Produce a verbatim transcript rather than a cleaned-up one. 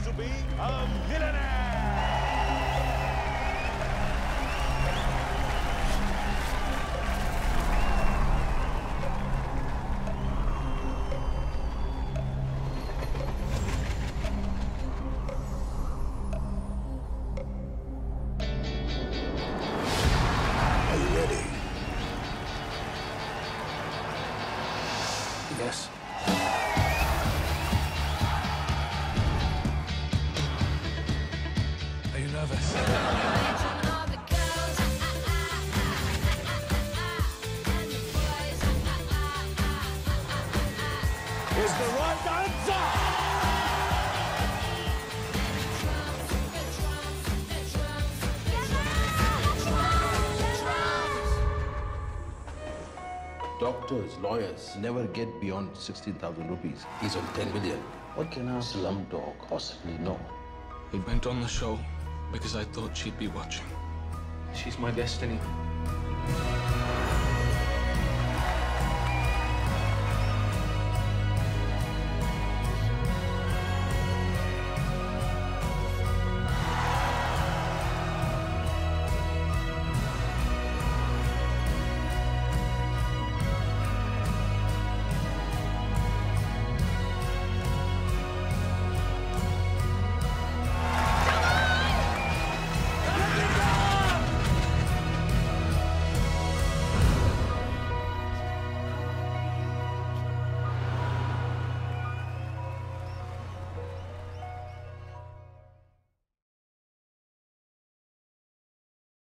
to be a millionaire! Are you ready? Yes. Are you nervous? Is the right answer! Doctors, lawyers never get beyond sixteen thousand rupees. He's on ten million. What can a slumdog possibly know? We went on the show because I thought she'd be watching. She's my destiny.